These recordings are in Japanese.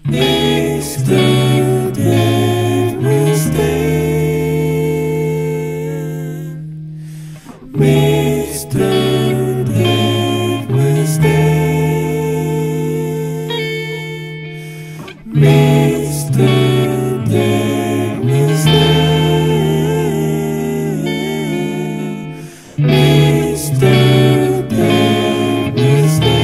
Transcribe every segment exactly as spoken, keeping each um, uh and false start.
Mister Dave Mustaine, Mister Dave Mustaine, Mister Dave Mustaine, Mister Dave Mustaine.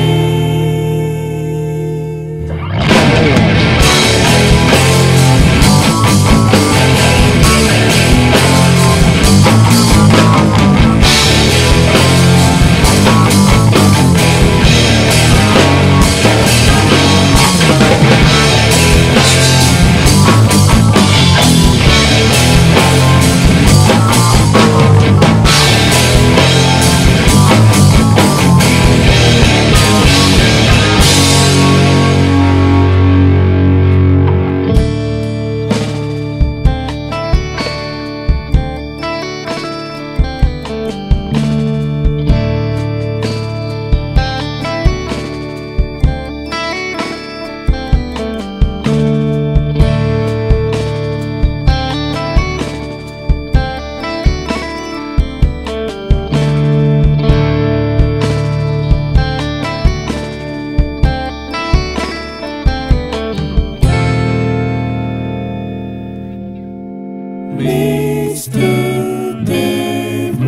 Mister Dave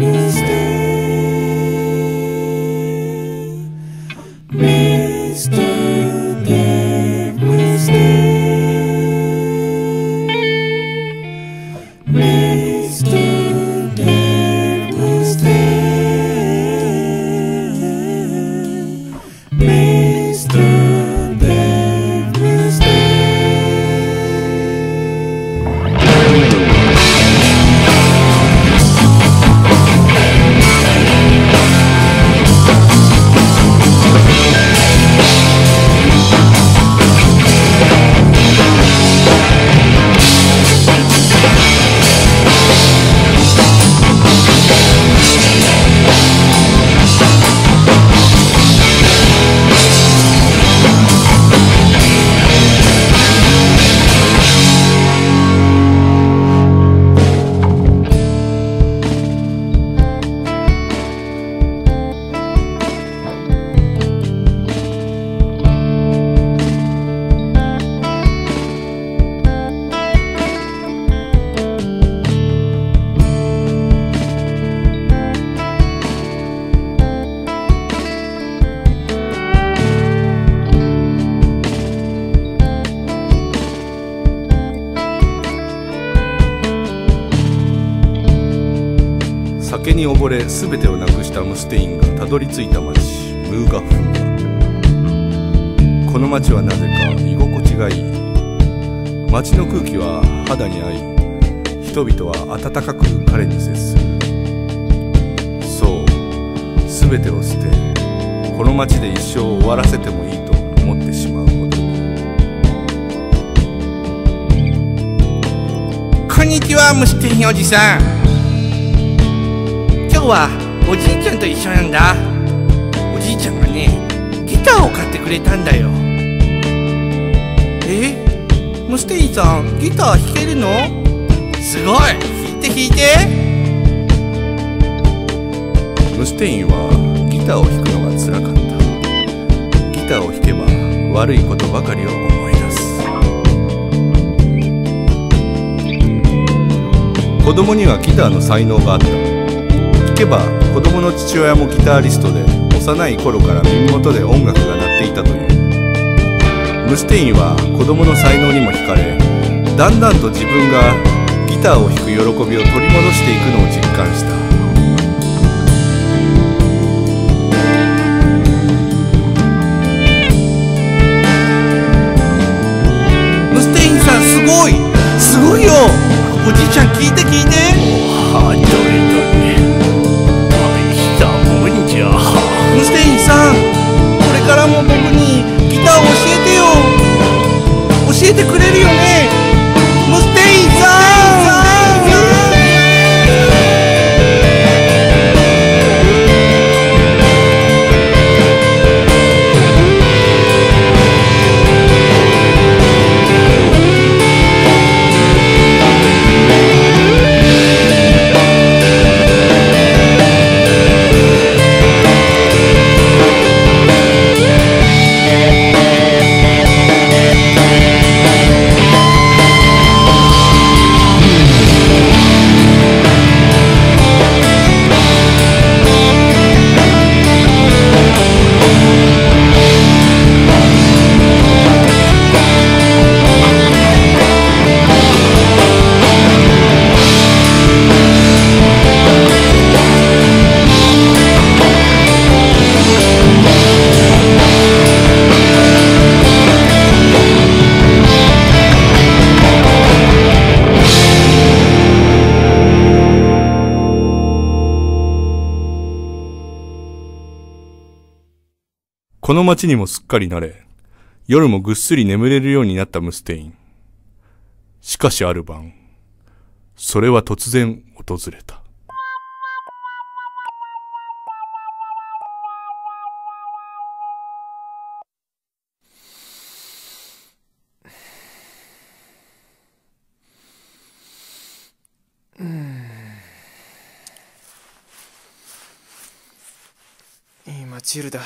Mustaine, Mister Dave Mustaine, Mister Dave Mustaine, Mister Dave Mustaine. 酒に溺れ全てをなくしたムステインがたどり着いた町ムーガフーガ。この町はなぜか居心地がいい。町の空気は肌に合い、人々は温かく彼に接する。そう、全てを捨てこの町で一生を終わらせてもいいと思ってしまうほどに。 こんにちは、ムステインおじさん。今日はおじいちゃんと一緒なんだ。おじいちゃんがね、ギターを買ってくれたんだよ。え、ムステインさん、ギター弾けるの？すごい、弾いて弾いて。 ムステインはギターを弾くのがつらかった。ギターを弾けば悪いことばかりを思い出す。子供にはギターの才能があった。聞けば子供の父親もギタリストで、幼い頃から耳元で音楽が鳴っていたという。ムステインは子供の才能にも惹かれ、だんだんと自分がギターを弾く喜びを取り戻していくのを実感した。 ムステインさん、すごいすごいよ。おじいちゃん、聞いて聞いて。 はどれどれ、大したもんじゃ。 ムステインさん、これからも僕にギターを教えてよ。教えてくれるよね、ムステインさん。 この街にもすっかり慣れ、夜もぐっすり眠れるようになったムステイン。しかしある晩、それは突然訪れた。 うーん。いいマチルダ。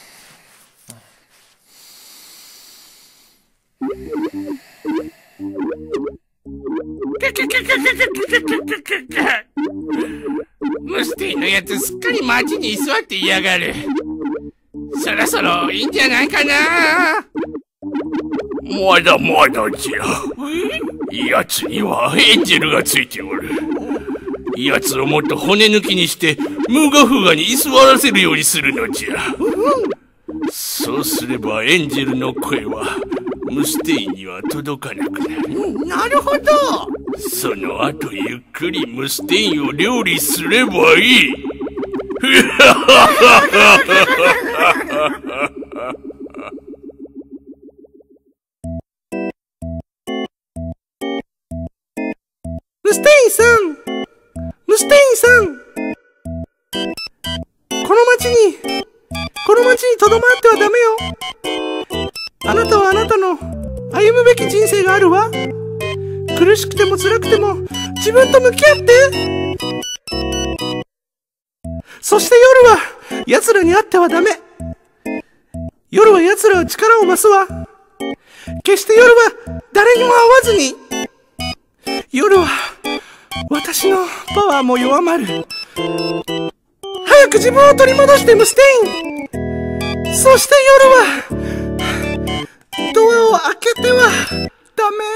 ムステイのやつすっかり街に居座っていやがる。そろそろいいんじゃないかな。まだまだじゃ。やつにはエンジェルがついておる。やつをもっと骨抜きにしてムーガフーガに居座らせるようにするのじゃ。そうすればエンジェルの声はムステインには届かなくなる。 なるほど。 その後ゆっくりムステインを料理すればいい。 ムステインさん、ムステインさん、この町にこの町にとどまってはダメよ。あなたはあなたの歩むべき人生があるわ。苦しくても辛くても自分と向き合って。そして夜は奴らに会ってはダメ。夜は奴らは力を増すわ。決して夜は誰にも会わずに。夜は私のパワーも弱まる。早く自分を取り戻してムステイン。そして夜はドアを開けてはダメ。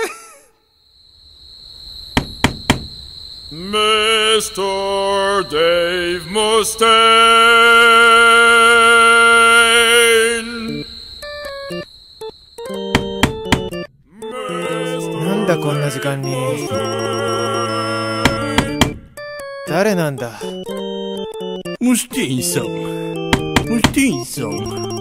ミスター Dave Mustaine。 なんだこんな時間に。誰なんだ。 ムステインさん、ムステインさん、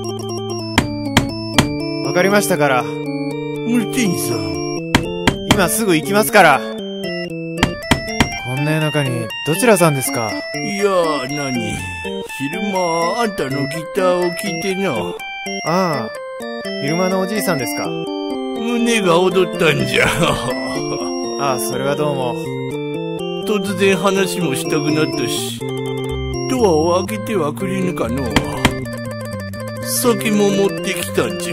わかりましたから。 ムステインさん、 今すぐ行きますから。こんな夜中にどちらさんですか。 いやー、なに、昼間あんたのギターを聴いてな。 ああ、昼間のおじいさんですか。 胸が踊ったんじゃ。 ああ、それはどうも。 突然話もしたくなったし、ドアを開けてはくれぬかの。酒も持ってきたんじゃ。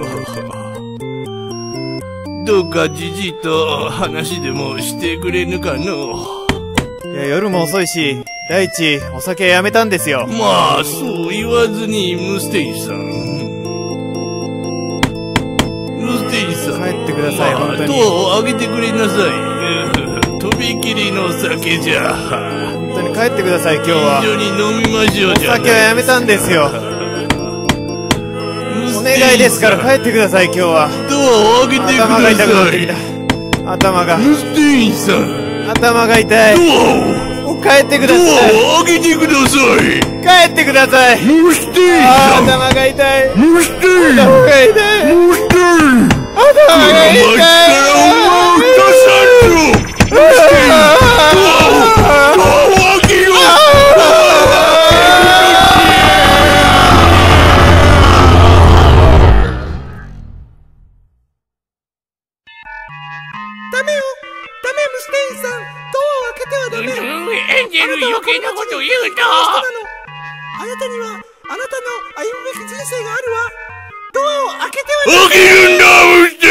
どうかじじいと話でもしてくれぬかの。 いや、夜も遅いし、第一、お酒やめたんですよ。 まあ、そう言わずに、ムステインさん。ムステインさん。 帰ってください、本当に。 ドアを開けてくれなさい。とびきりの酒じゃ。 本当に帰ってください、今日は。 一緒に飲みましょうじゃ。 お酒はやめたんですよ。お願いですから帰ってください、今日は。 ドアを開けてください。 頭が痛くなってきた。頭が。 ムステインさん。 頭が痛い。 ドアを。 帰ってください。 ドアを開けてください。 帰ってください。 ムステインさん。 頭が痛い。 ムステイン。 頭が痛い。 ムステイン。 頭が痛い。 この街からお前を出さんぞ。ムステイン。ドアを、ドアを開けろ。 ダメよ、ダメムステインさん、ドアを開けてはダメ。 エンジェル余計なこと言うな。 あなたにはあなたの歩むべき人生があるわ。ドアを開けてはダメ。 開けるんだムステイン。